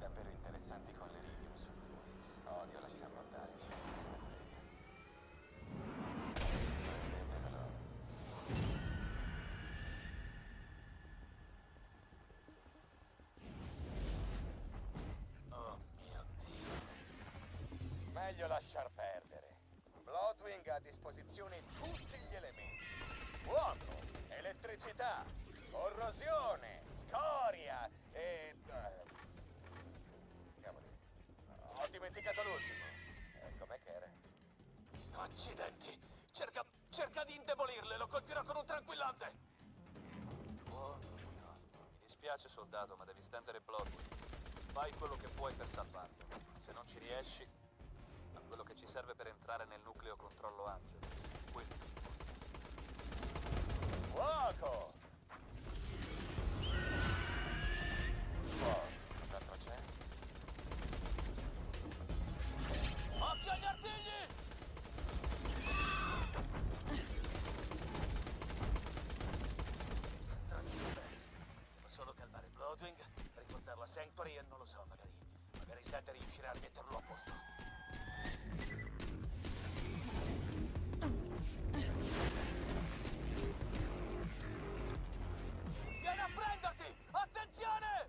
davvero interessanti con l'Iridium su di lui. Odio lasciarlo andare, chi se ne frega. Prendetevelo. Oh mio Dio. Meglio lasciar perdere. Bloodwing ha a disposizione tutti gli elementi. Fuoco, elettricità, corrosione, scoria e... cavoli, ho dimenticato l'ultimo. Com'è che era? Accidenti! Cerca di indebolirle, lo colpirò con un tranquillante! Oh Dio. Mi dispiace, soldato, ma devi stendere Bloodwing. Fai quello che puoi per salvarlo. Ma se non ci riesci, a quello che ci serve per entrare nel nucleo controllo Angelo. Qui. Fuoco! Cos'altro c'è? Occhio agli artigli! Tranquillo, Ben. Devo solo calmare Bloodwing, riportarlo a Sanctuary e non lo so, magari Zed riuscirà a metterlo a posto. Vieni a prenderti! Attenzione!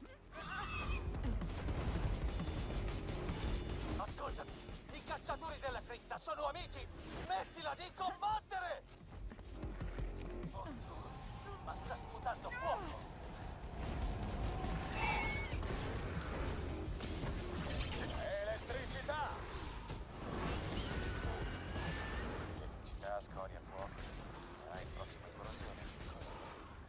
Ascoltami! I cacciatori della cripta sono amici! Smettila di combattere! Oddio! Ma sta sputando fuoco! Elettricità! Elettricità, scoria, fuoco. Il prossimo è corrosione. Cosa sta?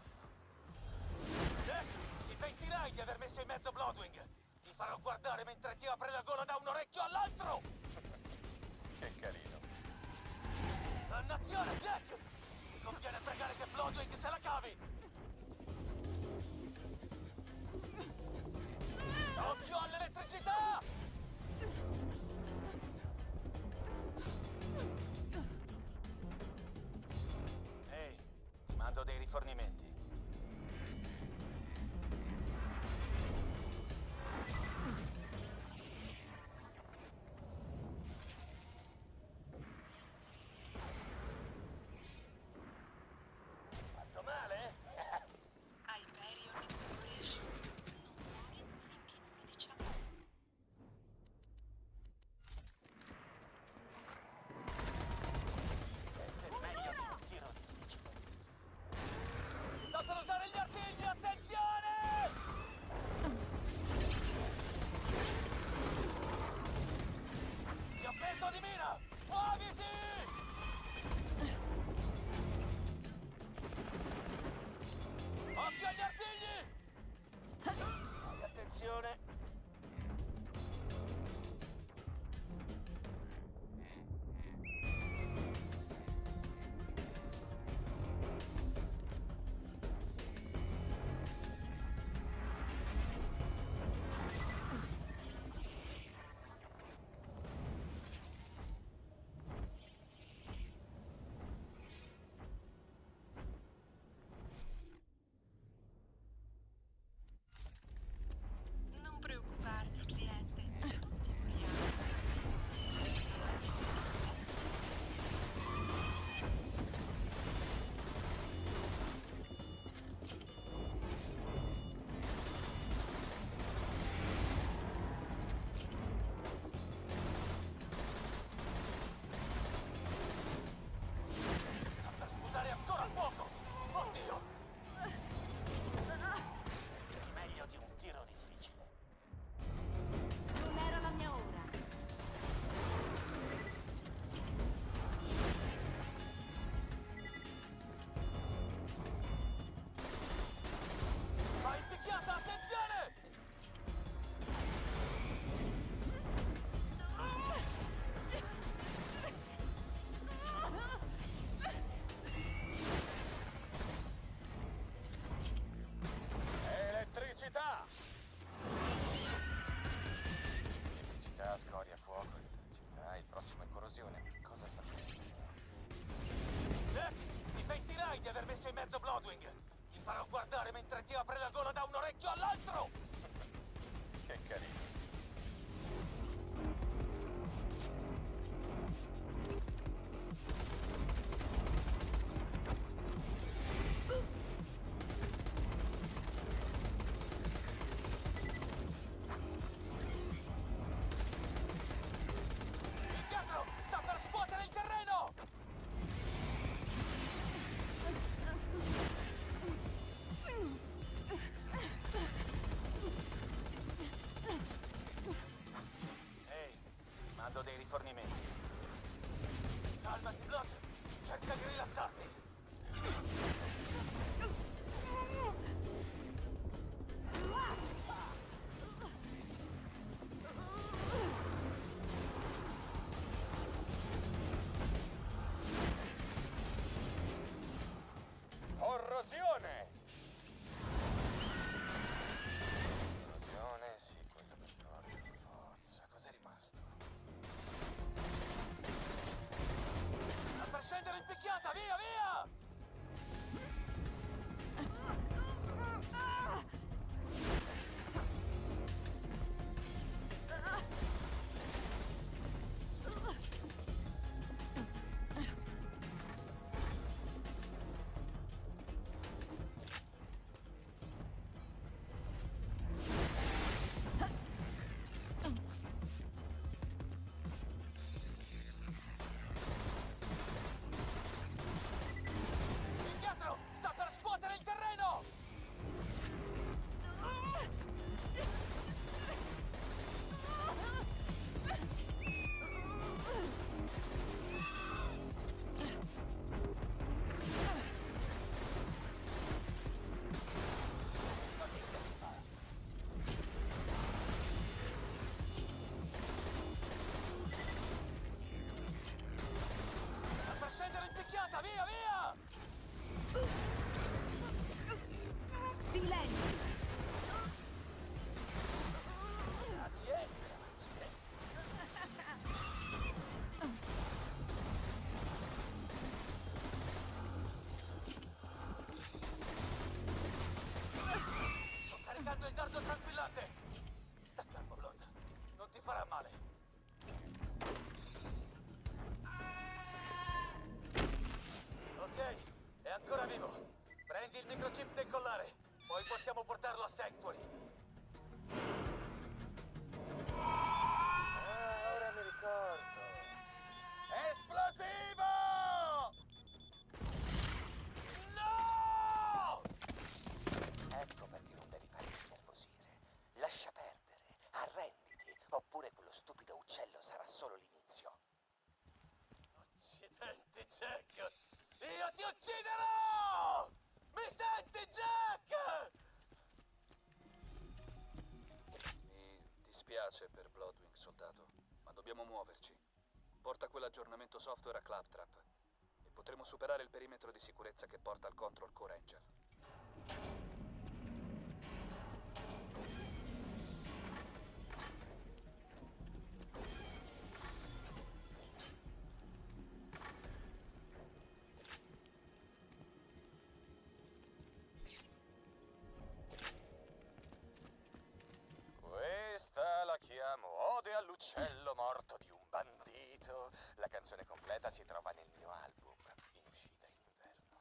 Jack! Ti pentirai di aver messo in mezzo Bloodwing! Ti farò guardare mentre ti apre la gola da un orecchio all'altro! Che carino. Dannazione, Jack! Ti conviene pregare che Bloodwing se la cavi! Occhio all'elettricità! Ehi, ti mando dei rifornimenti. Fatto male? Hyperion Corporation. Non muore finché non lo diciamo. È meglio di un tiro difficile. Sto per usare gli artigli, attenzione! Ti ho preso di mira! Muoviti! Occhio agli artigli! Attenzione! Non preoccuparti, cliente. Ti curiamo. Sta per sputare ancora fuoco! Oddio! È meglio di un tiro difficile. Non era la mia ora. Vai picchiata, attenzione! Elettricità! Elettricità, scoria, fuoco, elettricità. Il prossimo è corrosione. Cosa sta facendo? Jack, ti pentirai di aver messo in mezzo Bloodwing! Ti farò guardare mentre ti apre la gola da un orecchio all'altro! Che carino. Cerca di rilassarti! Corrosione! Corrosione, sì, quello per forza. Cos'è rimasto? Sta per scendere in picchiata, via, via! Indietro! Sta per scuotere il terreno! Così che si fa. Sta per scendere in picchiata, via, via! Silenzio! Grazie, grazie. Sto caricando il dardo tranquillante. Sta calmo, Blood. Non ti farà male. Ok, è ancora vivo. Prendi il microchip del collare. Poi possiamo portarlo a Sanctuary. Ah, ora mi ricordo. Esplosivo! No! Ecco perché non devi farti innervosire. Lascia perdere, arrenditi, oppure quello stupido uccello sarà solo l'inizio. Accidenti, Jack! Io ti ucciderò! Mi senti, Jack? Mi dispiace per Bloodwing, soldato, ma dobbiamo muoverci. Porta quell'aggiornamento software a Claptrap e potremo superare il perimetro di sicurezza che porta al Control Core Angel. Questa la chiamo Ode all'uccello morto di un bandito. La canzone completa si trova nel mio album, in uscita in inverno.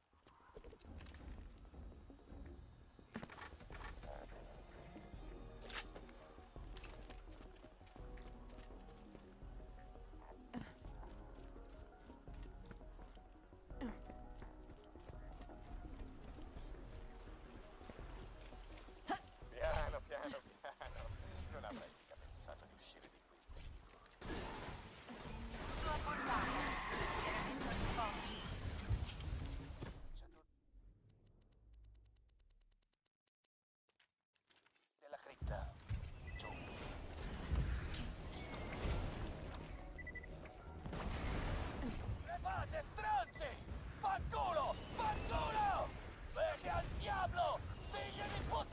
Piano, piano, piano. Non avrei mica pensato di uscire di qui vivo. Tua portata. Elemento rispondi. C'è tutto. Della cripta. Giù. Che schifo. Levate, stronzi! Fanculo! Fanculo! Vete al diavolo! Figli di puttana!